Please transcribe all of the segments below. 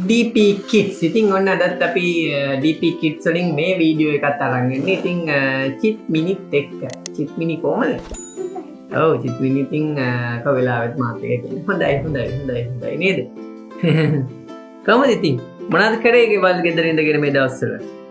DP Kids. ඉතින් ඔන්න අදත් අපි DP Kids වලින් මේ වීඩියෝ එකත් අරන් ඉන්නේ. ඉතින් චිත් මිනිත් එක්ක. චිත් මිනි කොහමද? ඔව් චිත් මිනි ඉතින් කව වෙලාවෙත් මාත් එක කියන්නේ. හොඳයි නේද? කොහමද ඉතින්? මොනවද කරේ ගෙවල් ගෙදර ඉඳගෙන මේ දවස්වල?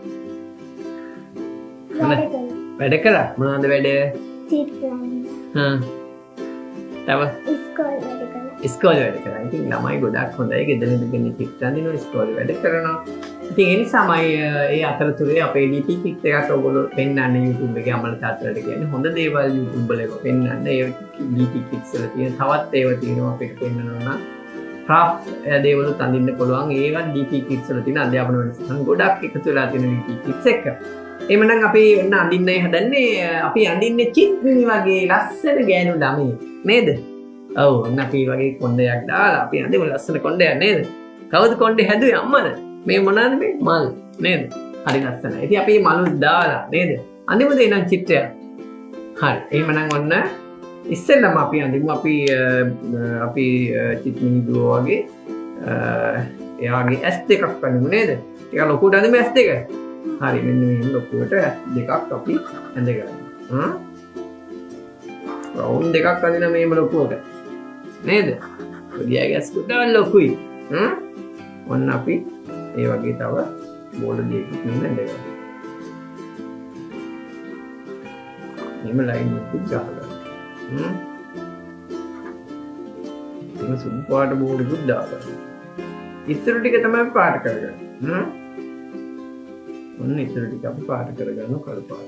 වැඩ කරා. මොනවද වැඩ? චිත් ප්ලෑන්. තව ඉස්කෝලේ වැඩ කරා. ඉස්කෝලේ වැඩ කරා. ඉතින් ළමයි ගොඩක් හොඳයි. ගෙදර ඉඳගෙන චිත් අඳිනවා, ඉස්කෝලේ වැඩ කරනවා. ඉතින් ඒ නිසාමයි ඒ අතරතුරේ අපේ DP Kids එකත් ඔයගොල්ලෝ පෙන්නන්න YouTube එකේ අමල තාත්තලාට කියන්නේ හොඳ දේවල් YouTube වල පෙන්නන්න. ඒ DP Kids වල තියෙන තවත් ඒවා තියෙනවා අපිට පෙන්නනවා නම් craft දේවලුත් අඳින්න පුළුවන්. ඒවත් DP Kids වල තියෙන අධ්‍යාපන වැඩසටහන් ගොඩක් එකතු වෙලා තියෙන DP Kids එක. එහෙමනම් අපි ඔන්න අඳින්නයි හදන්නේ. අපි අඳින්නේ චිත් මිනි වගේ ලස්සන ගෑනු ළමයි නේද? ඔව් ඔන්න අපි වගේ කොණ්ඩයක් දාලා අපි අඳිමු ලස්සන කොණ්ඩයක් නේද? කවුද කොණ්ඩේ හැදුවේ අම්මද? මේ මොනවාද මේ මල් නේද? හරි ලස්සනයි. ඉතින් අපි මලුත් දාලා නේද? අඳිමුද එනම් චිත්‍රයක්? හරි. එහෙමනම් ඔන්න ඉස්සෙල්ලම අපි අඳිමු අපි චිත් මිනි දුව වගේ එයාගේ S දෙකක් අඳිමු නේද? ටික ලොකුට අඳිමු S දෙක. හරි මෙන්න මේ ලොකුවට S දෙකක් අපි ඇඳගන්නවා. රවුන්ඩ් දෙකක් අඳින මේම ලොකුවට නේද? පොඩියගේ S කුඩා ලොකුයි. ඔන්න අපි ඒ වගේ තව බෝල දෙකකින් ඇඳගන්නවා. මෙහෙම ලයින් එකක් ගහගන්න. ඒක සුදු පාට බෝලකුත් දාගන්න. ඉතුරු ටික තමයි පාට කරගන්න. ඔන්න ඉතුරු ටික අපි පාට කරගන්න කළු පාට.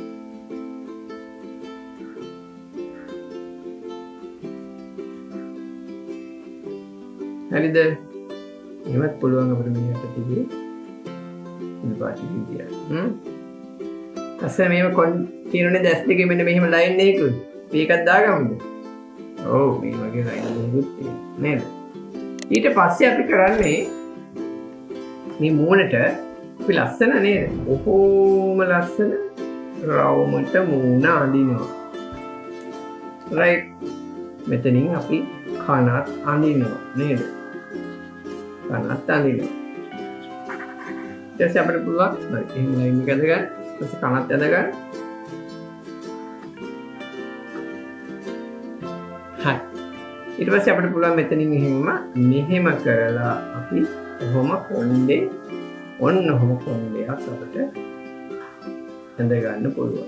හරිද? එහෙමත් පුළුවන් අපිට මේකට තිබේ සුදු පාට විදියට. අස්සේ මේව තියෙනනේ දැස් දෙකේ මෙන්න මෙහෙම ලයින් එකකුත්. මේකත් දාගමුද? ඔව් මේ වගේ ලයින් එකකුත් තියෙනවා නේද? ඊට පස්සේ අපි කරන්නේ මේ මූණට අපි ලස්සන නේද? කොහොම ලස්සන රවුමට මූණ අඳිනවා. රයිට්. මෙතනින් අපි කනත් අඳිනවා නේද? කනත් අඳිනවා. ඊට අපිට පුළුවන් හරි එහෙම ලයින් එක ඇඳගන්න. ඊට කනත් ඇඳගන්න. හරි. ඊට පස්සේ අපිට පුළුවන් මෙතනින් මෙහෙම කරලා අපි කොහොම කොණ්ඩේ ඔන්න ඔහොම කොණ්ඩයක් අපිට ඇඳ ගන්න පුළුවන්.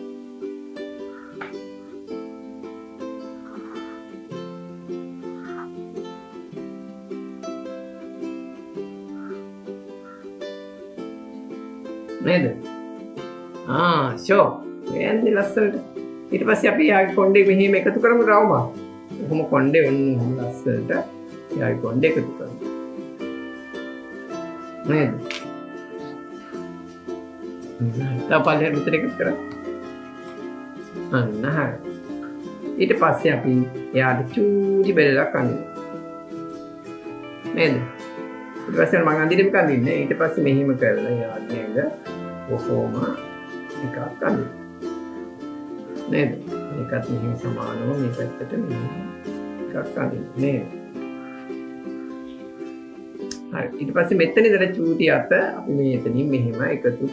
නේද? ෂෝ. එන්නේ ලස්සනට. ඊට පස්සේ අපි යාගේ කොණ්ඩේ මෙහෙම එකතු කරමු රවුම. ඔහොම කොණ්ඩේ ඔන්න ඔහොම ලස්සනට යාගේ කොණ්ඩේ එකතු කරමු. නේද? තව පල්ලෙහාට විතර එකතු කරා. අන්න හරි. ඊට පස්සේ අපි එයාට චූටි බෙල්ලක් අඳිනවා. නේද? ඊට පස්සේ මම අඳින්න කන්දින්නේ. ඊට පස්සේ මෙහෙම කරලා එයාගේ ඇඟ කොහොම එකක් අඳිනවා. නේද? මේකත් මෙහෙම සමානව මේ පැත්තට මෙහෙම එකක් අඳිනවා නේද? හරි. ඊට පස්සේ මෙතන ඉඳලා චූටි අත අපි මෙතනින් මෙහෙම එකතු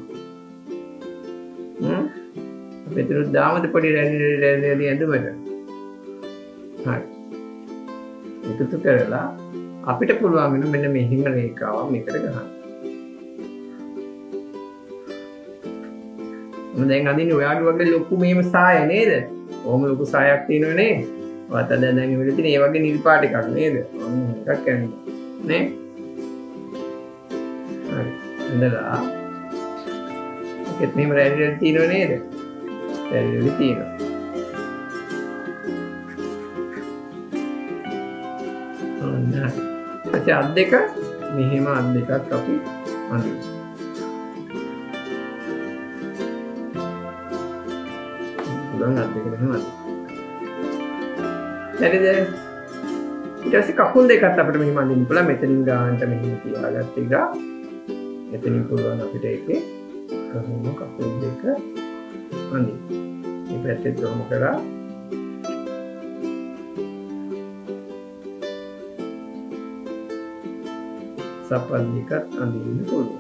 කරනවා. මෙතන දාමද පොඩි රැලි ඇඳුමට. හරි. එකතු කරලා අපිට පුළුවන් වෙන මෙන්න මෙහෙම රේඛාවක් මේකට ගහන්න. මම දැන් අඳින්නේ ඔයාගේ වගේ ලොකු මෙහෙම සාය නේද? ඔහොම ලොකු සායක් තියෙනව නේ. ඔයාට දැන් ඉවිල තියෙන ඒ වගේ නිල් පාට එකක් නේද? ඔන්න එකක් ගන්න. නේ? හරි. ඉඳලා ඒකත් මෙහෙම රැලි තියෙනව නේද? රැලි තියෙනවා. ඔන්න. ඊට අත් දෙක මෙහෙම අත් දෙකක් අපි අඳිමු. පුළුවන් අත් දෙක මෙහෙම අඳින්න. හරිද? ඊට පස්සේ කකුල් දෙකත් අපිට මෙහෙම අඳින්න පුළුවන්. මෙතනින් ගානට මෙහෙම තියාගත්ත එක. එතනින් පුළුවන් අපිට ඒකේ කොහොම කකුල් දෙක අඳින්න. මේ පැත්තේ කොහොම කරා සපල් දෙකත් අඳින්න පුළුවන්.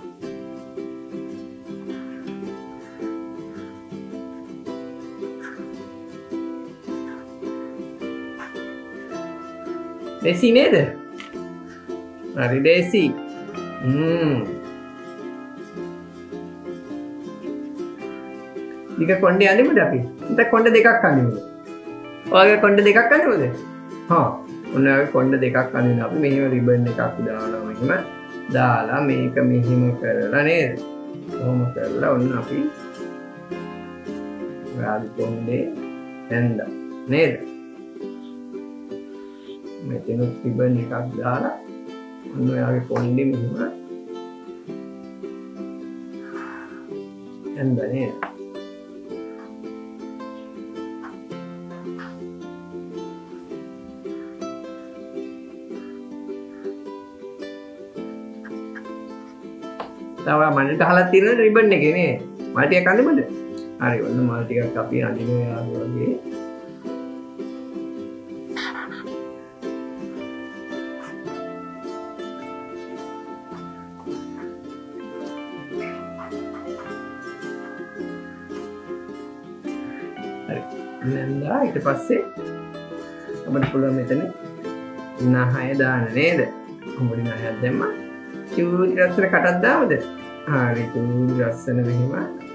දේසි නේද? හරි දේසි. ටික කොණ්ඩේ අඳිමුද අපි? නැත්නම් කොණ්ඩ දෙකක් අඳිමුද? ඔයගේ කොණ්ඩ දෙකක් අඳිමුද? හා ඔන්න ඔය කොණ්ඩ දෙකක් අඳින්න අපි මෙහෙම රිබන් එකක් දානවා මෙහෙම දාලා මේක මෙහෙම කරලා නේද? කොහොම කරලා ඔන්න අපි රාජ කොණ්ඩේ ඇඳලා නේද? මෙතන රිබන් එකක් දාලා ඔන්න ඔයාගේ කොණ්ඩේ මෙහෙම ඇඳලා නේද? තව මල් ගහලා තියෙන රිබන් එකේ නේ. මල් ටිකක් අඳිමුද? හරි ඔන්න මල් ටිකක් අපි අඳිනවා වගේ. හරි. නන්දා ඊට පස්සේ අපිට පුළුවන් මෙතන නහය දාන්න නේද? කොඹඩි නහයක් දැම්මා. චූටි ලස්සන කටක් දාමද? හරි චූටි ලස්සන මෙහෙම.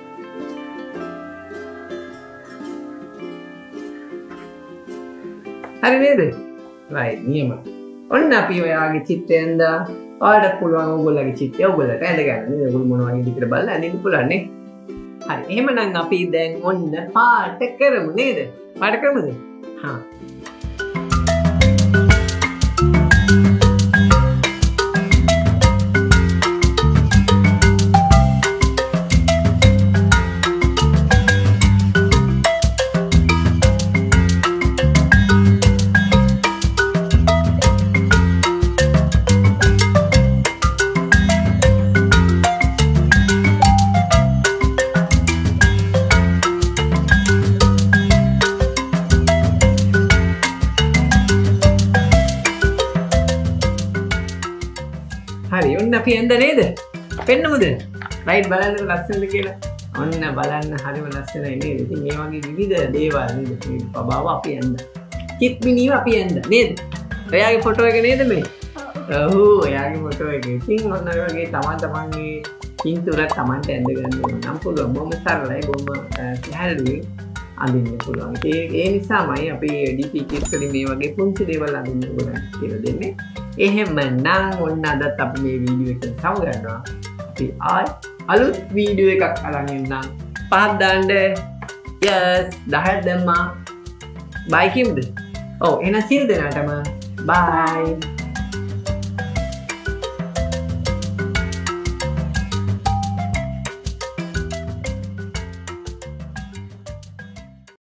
හරි නේද? right නියම. ඔන්න අපි ඔයාගේ චිත්‍රය ඇඳා. ඔයාලට පුළුවන් ඕගොල්ලෝගේ චිත්‍රය ඕගොල්ලන්ට ඇඳ ගන්න. නේද? ඔයගොල්ලෝ මොන වගේ විදිහට බලලා ඇඳින්න පුළුවන් නේ. හරි. එහෙමනම් අපි දැන් ඔන්න පාට කරමු නේද? පාට කරමුද? හා. හරි ඔන්න අපි ඇඳ නේද? පෙන්නමුද? රයිට් බලන්නකො ලස්සනද කියලා. ඔන්න බලන්න හරිම ලස්සනයි නේද? ඉතින් මේ වගේ විවිධ දේවල් නේද? මේ පබාව අපි ඇඳ. කිත් මිනිව අපි ඇඳ නේද? ඔයාගේ ෆොටෝ එක නේද මේ? ඔව් ඔයාගේ ෆොටෝ එක. ඉතින් ඔන්න ඔය වගේ තමන්ගේ පින්තූරයක් තමන්ට ඇඳ ගන්න ඕන නම් පුළුවන්. බොහොම සරලයි බොහොම සැහැල්ලුවෙන් අඳින්න පුළුවන්. ඒ නිසාමයි අපි DP Kids වලින් මේ වගේ පුංචි දේවල් අඳින්න ඕන කියලා දෙන්නේ. එහෙමනම් ඔන්න අදත් අපි මේ වීඩියෝ එකෙන් සමගන්නවා. අපි අලුත් වීඩියෝ එකක් අරන් එන්නම්. 5ක් දාන්න. yes 10ක් දැම්මා. bye කියමුද? ඔව් එහෙනම් සියලු දෙනාටම bye.